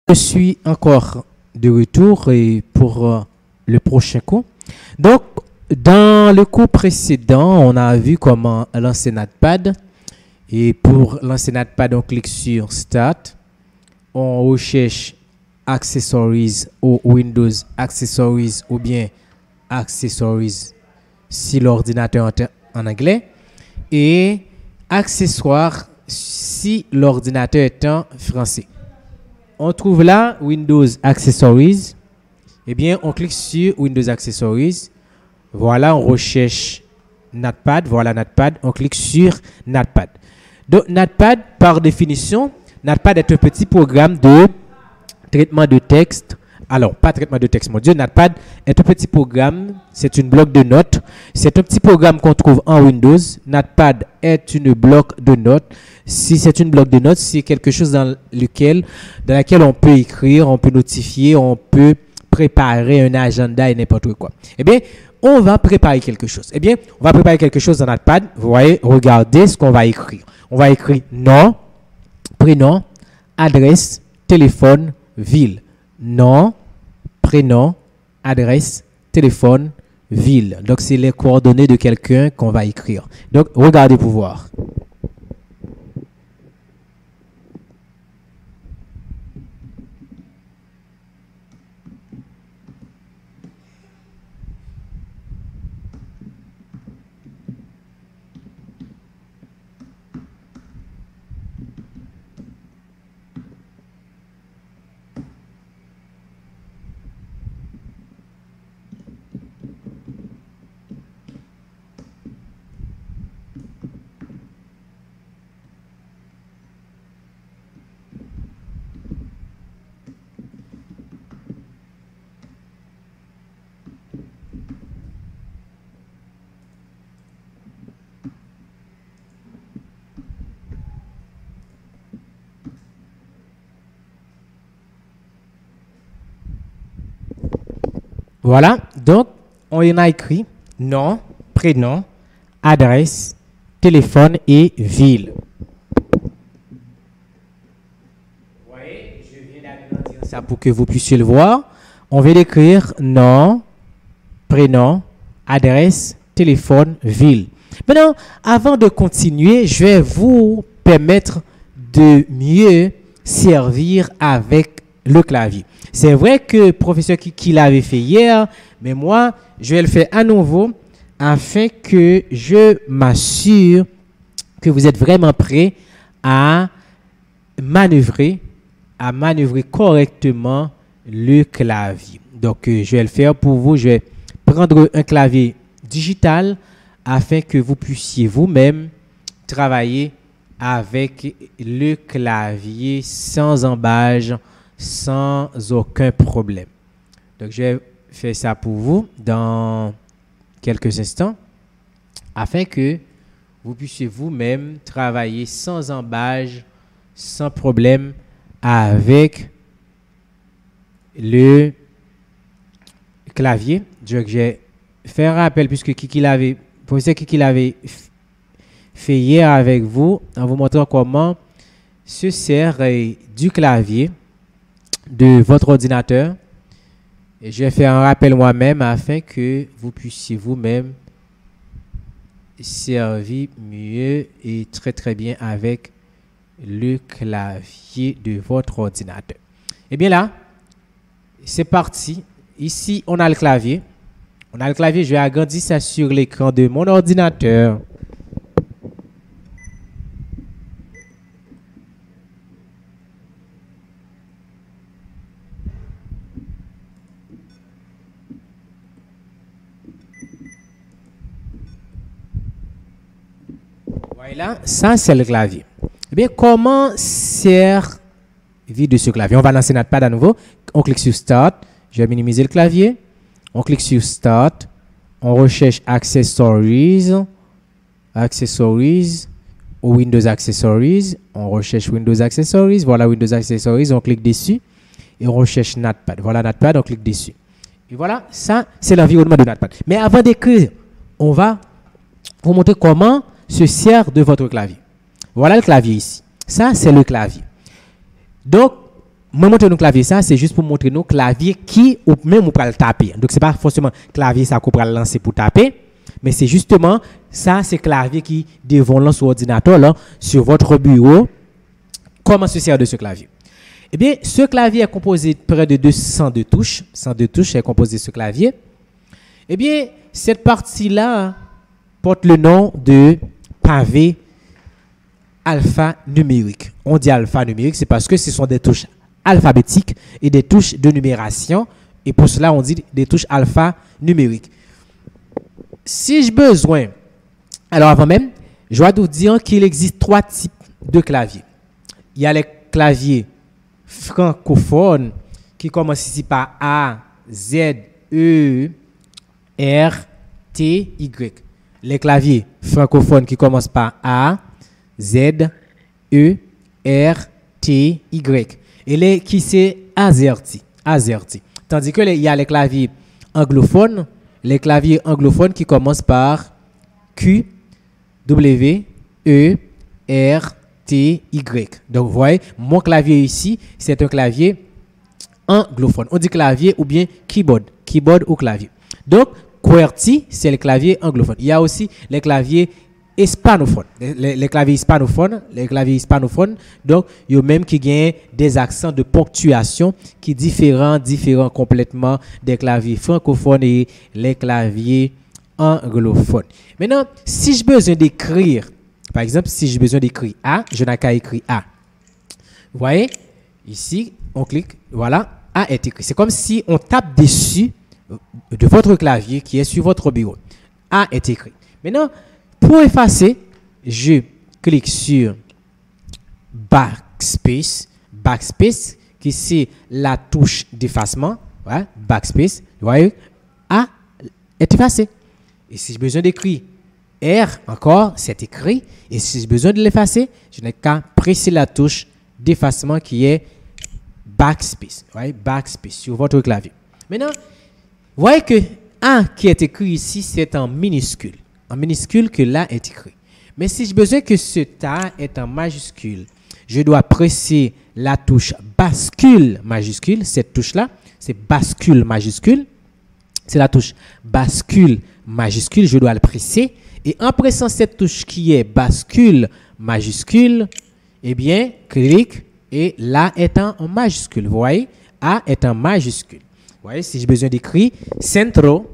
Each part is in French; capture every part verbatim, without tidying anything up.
Je suis encore de retour et pour euh, le prochain cours. Donc, dans le cours précédent, on a vu comment lancer Notepad. Et pour lancer Notepad, on clique sur Start. On recherche Accessories ou Windows Accessories ou bien Accessories si l'ordinateur est en anglais. Et Accessoires si l'ordinateur est en français. On trouve là Windows Accessories. Eh bien, on clique sur Windows Accessories. Voilà, on recherche Notepad. Voilà Notepad. On clique sur Notepad. Donc, Notepad, par définition, Notepad est un petit programme de traitement de texte. Alors, pas traitement de texte, mon Dieu. Notepad est un petit programme. C'est une bloc de notes. C'est un petit programme qu'on trouve en Windows. Notepad est une bloc de notes. Si c'est une bloc de notes, c'est quelque chose dans lequel, dans laquelle on peut écrire, on peut notifier, on peut préparer un agenda et n'importe quoi. Eh bien, on va préparer quelque chose. Eh bien, on va préparer quelque chose dans Notepad. Vous voyez, regardez ce qu'on va écrire. On va écrire nom, prénom, adresse, téléphone, ville. Nom, prénom, adresse, téléphone, ville. Donc, c'est les coordonnées de quelqu'un qu'on va écrire. Donc, regardez pour voir. Voilà, donc on y a écrit nom, prénom, adresse, téléphone et ville. Vous voyez, je viens d'agrandir ça pour que vous puissiez le voir. On vient d'écrire nom, prénom, adresse, téléphone, ville. Maintenant, avant de continuer, je vais vous permettre de mieux servir avec le clavier. C'est vrai que le professeur qui, qui l'avait fait hier, mais moi, je vais le faire à nouveau afin que je m'assure que vous êtes vraiment prêts à manœuvrer, à manœuvrer correctement le clavier. Donc, euh, je vais le faire pour vous. Je vais prendre un clavier digital afin que vous puissiez vous-même travailler avec le clavier sans embâche, sans aucun problème. Donc, je vais faire ça pour vous dans quelques instants afin que vous puissiez vous-même travailler sans embâche, sans problème avec le clavier. Donc, je vais faire un rappel puisque Kiki l'avait, professeur Kiki l'avait fait hier avec vous en vous montrant comment se sert du clavier de votre ordinateur. Et je vais faire un rappel moi-même afin que vous puissiez vous-même servir mieux et très très bien avec le clavier de votre ordinateur. Et bien là, c'est parti. Ici, on a le clavier. On a le clavier, je vais agrandir ça sur l'écran de mon ordinateur. Voilà, ça c'est le clavier. Eh bien, comment servir de ce clavier? On va lancer Notepad à nouveau. On clique sur Start. Je vais minimiser le clavier. On clique sur Start. On recherche Accessories. Accessories. Ou Windows Accessories. On recherche Windows Accessories. Voilà Windows Accessories. On clique dessus. Et on recherche Notepad. Voilà Notepad. On clique dessus. Et voilà, ça c'est l'environnement de Notepad. Mais avant d'écrire, on va vous montrer comment se sert de votre clavier. Voilà le clavier ici. Ça, c'est le clavier. Donc, moi montrer nous clavier ça, c'est juste pour montrer nous clavier qui ou même on peut le taper. Donc c'est pas forcément clavier ça qu'on peut lancer pour taper, mais c'est justement ça, c'est clavier qui devant lancer sur ordinateur là, sur votre bureau. Comment se sert de ce clavier? Eh bien, ce clavier est composé de près de deux cent deux touches. cent deux touches est composé de ce clavier. Eh bien, cette partie-là porte le nom de pavé alphanumérique. On dit alphanumérique, c'est parce que ce sont des touches alphabétiques et des touches de numération. Et pour cela, on dit des touches alphanumériques. Si j'ai besoin, alors avant même, je dois vous dire qu'il existe trois types de claviers. Il y a les claviers francophones qui commencent ici par A, Z, E, R, T, Y. Les claviers francophones qui commencent par A, Z, E, R, T, Y. Et les qui c'est AZERTY. AZERTY. Tandis que il y a les claviers anglophones, les claviers anglophones qui commencent par Q, W, E, R, T, Y. Donc, vous voyez, mon clavier ici, c'est un clavier anglophone. On dit clavier ou bien keyboard. Keyboard ou clavier. Donc, QWERTY, c'est le clavier anglophone. Il y a aussi les claviers hispanophones. Les, les claviers hispanophones, les claviers hispanophones, donc, il y a même qui gagnent des accents de ponctuation qui différents, différents complètement des claviers francophones et les claviers anglophones. Maintenant, si j'ai besoin d'écrire, par exemple, si j'ai besoin d'écrire A, je n'ai qu'à écrire A. Vous voyez, ici, on clique, voilà, A est écrit. C'est comme si on tape dessus de votre clavier qui est sur votre bureau. A est écrit. Maintenant, pour effacer, je clique sur Backspace. Backspace, qui c'est la touche d'effacement. Ouais, Backspace. Vous voyez, A est effacé. Et si j'ai besoin d'écrire R, encore, c'est écrit. Et si j'ai besoin de l'effacer, je n'ai qu'à presser la touche d'effacement qui est Backspace. Ouais, Backspace sur votre clavier. Maintenant, vous voyez que A qui est écrit ici, c'est en minuscule. En minuscule que là est écrit. Mais si j'ai besoin que ce A est en majuscule, je dois presser la touche bascule majuscule. Cette touche-là, c'est bascule majuscule. C'est la touche bascule majuscule. Je dois le presser. Et en pressant cette touche qui est bascule majuscule, eh bien, clique et là est en majuscule. Vous voyez, A est en majuscule. Vous voyez, si j'ai besoin d'écrire centro,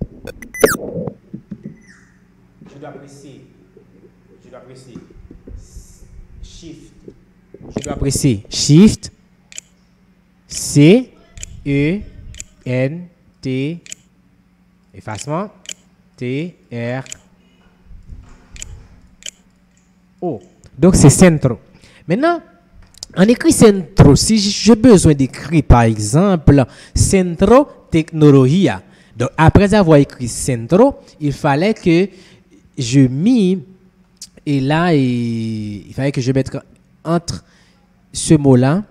je dois presser, je dois presser Shift, je dois presser Shift, C, E, N, T, effacement, T, R, O. Donc, c'est centro. Maintenant, on écrit centro. Si j'ai besoin d'écrire, par exemple, centro technologia. Donc, après avoir écrit centro, il fallait que je mis, et là, et, il fallait que je mette entre ce mot-là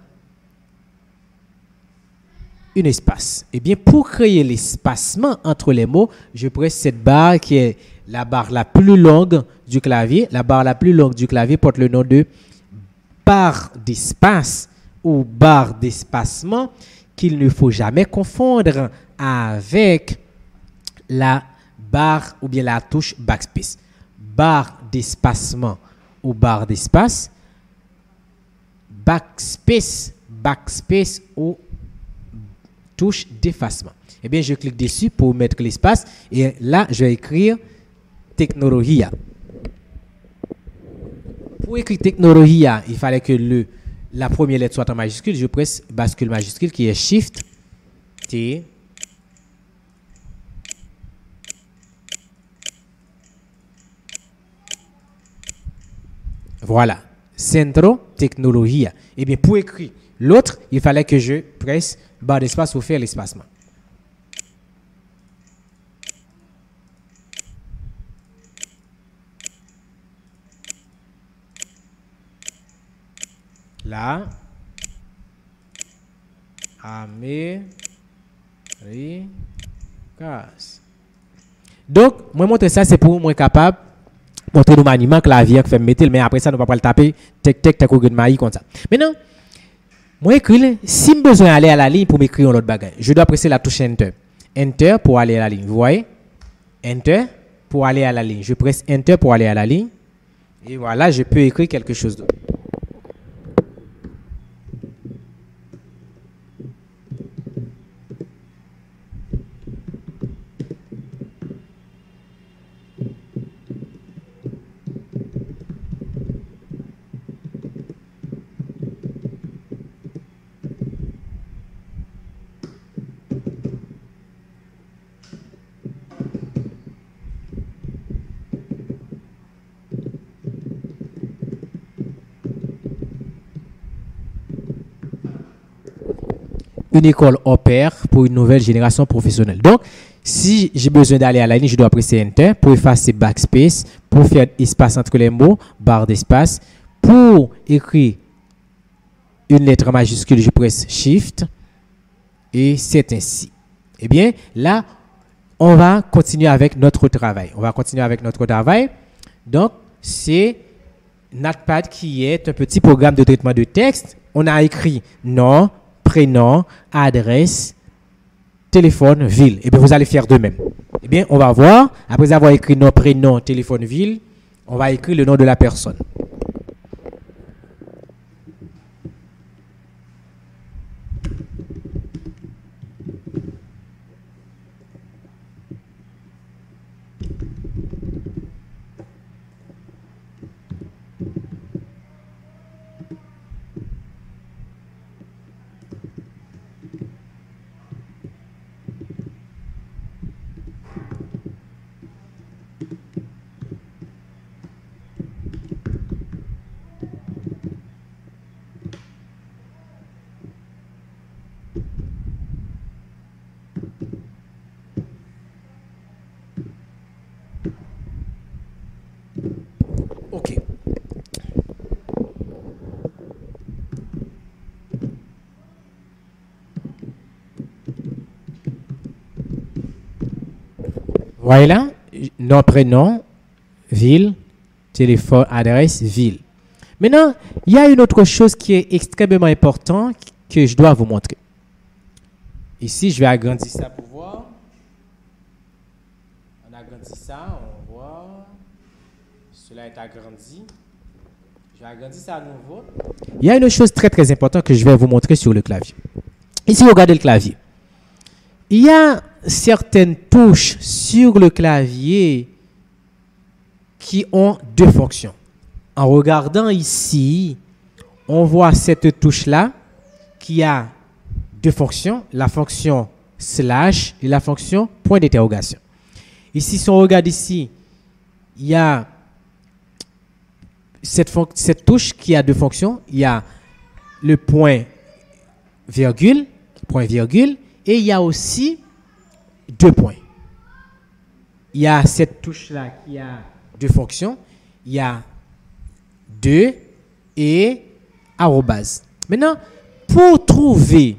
un espace. Eh bien, pour créer l'espacement entre les mots, je presse cette barre qui est la barre la plus longue du clavier. La barre la plus longue du clavier porte le nom de barre d'espace ou barre d'espacement qu'il ne faut jamais confondre avec la barre ou bien la touche backspace. Barre d'espacement ou barre d'espace, backspace, backspace ou touche d'effacement. Eh bien, je clique dessus pour mettre l'espace et là, je vais écrire technologia. Pour écrire technologia, il fallait que le, la première lettre soit en majuscule. Je presse bascule majuscule qui est Shift, T, voilà, Centro Technologia. Et bien, pour écrire l'autre, il fallait que je presse barre d'espace pour faire l'espacement. Là, Américain. Donc, moi montrer ça, c'est pour moi capable montrer nos maniements clavier qui fait mettre, mais après ça, nous ne pouvons pas le taper, tek tek tek ou maï comme ça. Maintenant, Moi, écris, si j'ai besoin d'aller à la ligne pour m'écrire un autre bagage, je dois presser la touche Enter. Enter pour aller à la ligne. Vous voyez? Enter pour aller à la ligne. Je presse Enter pour aller à la ligne. Et voilà, je peux écrire quelque chose d'autre. Une école opère pour une nouvelle génération professionnelle. Donc, si j'ai besoin d'aller à la ligne, je dois presser Enter pour effacer backspace, pour faire espace entre les mots, barre d'espace. Pour écrire une lettre majuscule, je presse Shift et c'est ainsi. Eh bien, là, on va continuer avec notre travail. On va continuer avec notre travail. Donc, c'est Notepad qui est un petit programme de traitement de texte. On a écrit nom, prénom, adresse, téléphone, ville. Et bien, vous allez faire de même. Eh bien, on va voir, après avoir écrit nom, prénom, téléphone, ville, on va écrire le nom de la personne. OK. Voilà, nom, prénom, ville, téléphone, adresse, ville. Maintenant, il y a une autre chose qui est extrêmement importante que je dois vous montrer. Ici, je vais agrandir ça pour voir. On agrandit ça, on voit. Cela est agrandi. Je vais agrandir ça à nouveau. Il y a une chose très très importante que je vais vous montrer sur le clavier. Ici, regardez le clavier. Il y a certaines touches sur le clavier qui ont deux fonctions. En regardant ici, on voit cette touche-là qui a deux fonctions, la fonction slash et la fonction point d'interrogation. Ici, si on regarde ici, il y a cette, cette touche qui a deux fonctions. Il y a le point virgule, point virgule, et il y a aussi deux points. Il y a cette touche-là qui a deux fonctions. Il y a deux et arrobase. Maintenant, pour trouver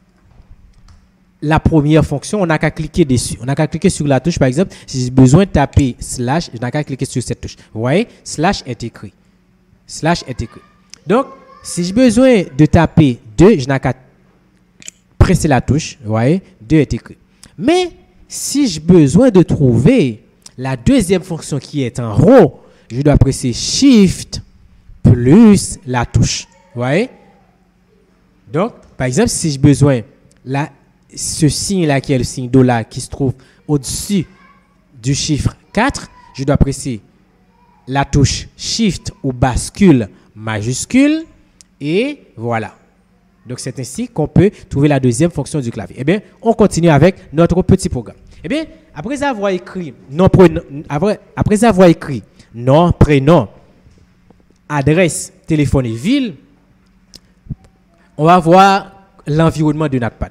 la première fonction, on n'a qu'à cliquer dessus. On n'a qu'à cliquer sur la touche, par exemple. Si j'ai besoin de taper slash, je n'ai qu'à cliquer sur cette touche. Vous voyez, slash est écrit. Slash est écrit. Donc, si j'ai besoin de taper deux, je n'ai qu'à presser la touche. Vous voyez, deux est écrit. Mais, si j'ai besoin de trouver la deuxième fonction qui est en haut, je dois presser Shift plus la touche. Vous voyez? Donc, par exemple, si j'ai besoin, là, ce signe-là qui est le signe dollar qui se trouve au-dessus du chiffre quatre, je dois presser la touche Shift ou bascule majuscule et voilà. Donc, c'est ainsi qu'on peut trouver la deuxième fonction du clavier. Eh bien, on continue avec notre petit programme. Eh bien, après avoir écrit nom, prénom, après, après avoir écrit nom, prénom, adresse, téléphone et ville, on va voir l'environnement de Notepad.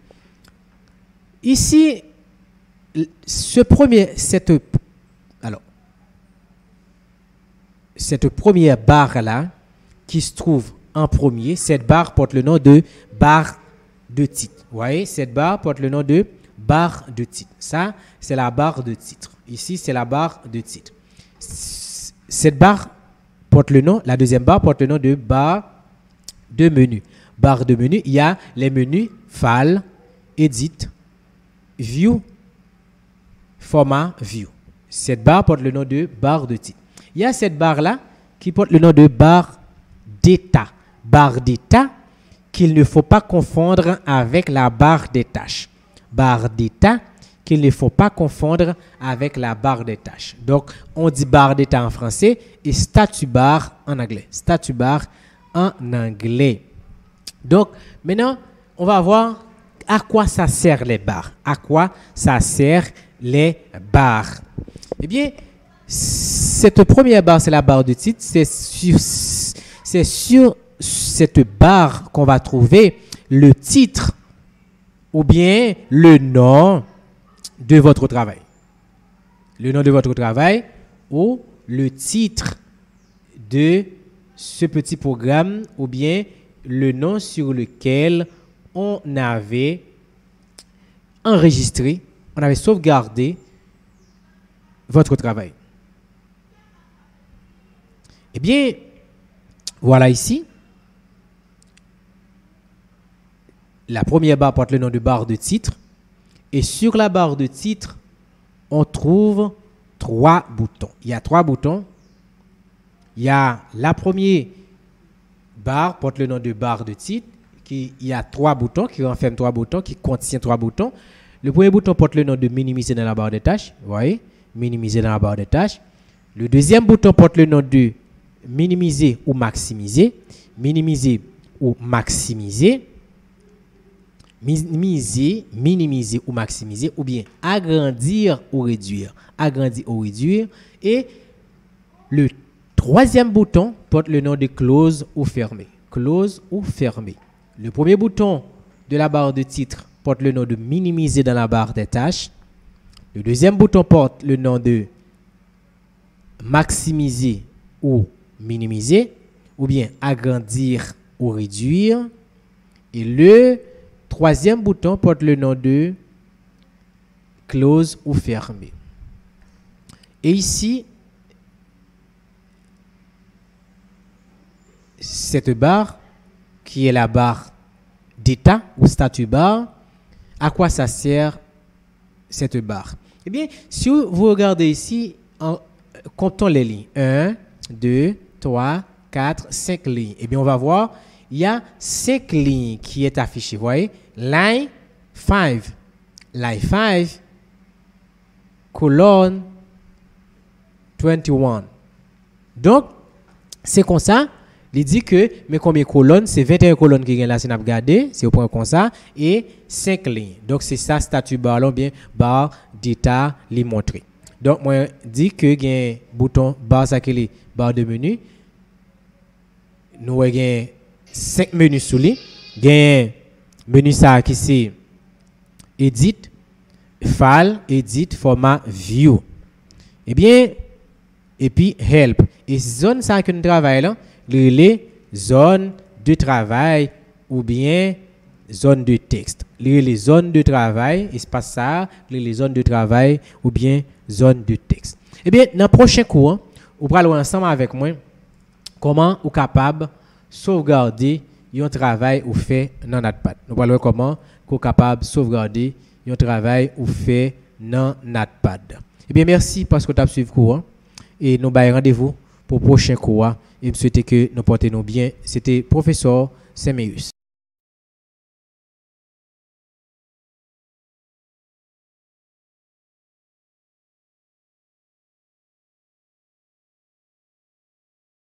Ici, ce premier, cette, alors, cette première barre-là, qui se trouve en premier, cette barre porte le nom de barre de titre. Vous voyez, cette barre porte le nom de barre de titre. Ça, c'est la barre de titre. Ici, c'est la barre de titre. Cette barre porte le nom, la deuxième barre porte le nom de barre de menu. barre de menu, il y a les menus File, Edit, View, Format, View. Cette barre porte le nom de barre de titre. Il y a cette barre-là qui porte le nom de barre d'état. Barre d'état qu'il ne faut pas confondre avec la barre des tâches. Barre d'état qu'il ne faut pas confondre avec la barre des tâches. Donc, on dit barre d'état en français et statut bar en anglais. Statut bar en anglais. Donc, maintenant, on va voir à quoi ça sert les barres. À quoi ça sert les barres. Eh bien, cette première barre, c'est la barre de titre. C'est sur, c'est sur cette barre qu'on va trouver le titre ou bien le nom de votre travail. Le nom de votre travail ou le titre de ce petit programme ou bien le nom sur lequel on avait enregistré, on avait sauvegardé votre travail. Eh bien, voilà ici. La première barre porte le nom de barre de titre. Et sur la barre de titre, on trouve trois boutons. Il y a trois boutons. Il y a la première barre porte le nom de barre de titre. Qui, il y a trois boutons qui renferment trois boutons, qui contiennent trois boutons. Le premier bouton porte le nom de minimiser dans la barre de tâches. Vous voyez? Minimiser dans la barre de tâches. Le deuxième bouton porte le nom de minimiser ou maximiser. Minimiser ou maximiser. Minimiser, minimiser ou maximiser. Ou bien agrandir ou réduire. Agrandir ou réduire. Et le troisième bouton porte le nom de close ou fermer. Close ou fermer. Le premier bouton de la barre de titre porte le nom de minimiser dans la barre des tâches. Le deuxième bouton porte le nom de maximiser ou minimiser, ou bien agrandir ou réduire. Et le troisième bouton porte le nom de close ou fermer. Et ici, cette barre, qui est la barre d'état ou statut bar, à quoi ça sert cette barre? Eh bien, si vous regardez ici, en, comptons les lignes. un, deux, trois, quatre, cinq lignes. Eh bien, on va voir, il y a cinq lignes qui est affichées. Vous voyez? Line cinq. Line cinq. Colonne vingt et un. Donc, c'est comme ça. Il dit que, mais combien de colonnes? C'est vingt et un colonnes qui gagnent là, c'est n'a regardé, c'est au point comme ça, et cinq lignes. Donc, c'est ça, statut bar, là, bien, barre d'état, les montrer. Donc, moi, dit que il y a un bouton barre, ça qui est barre de menu. Nous, il y a cinq menus sous lui. Il y a un menu ça qui c'est Edit, File, Edit, Format, View. Eh bien, et puis Help. Et zone ça que nous travaillons là, les zones de travail ou bien zone de texte. Les zones de travail, espace ça, les zones de travail ou bien zone de texte. Eh bien, dans le prochain cours, vous allez ensemble avec moi comment vous êtes capable de sauvegarder un travail ou fait dans Notepad. Nous allons voir comment vous êtes capable de sauvegarder un travail ou fait dans Notepad. Eh bien, merci parce que vous avez suivi le cours et nous allons rendez-vous pour le prochain cours. Et je souhaite que nous portons bien. C'était professeur Semeus.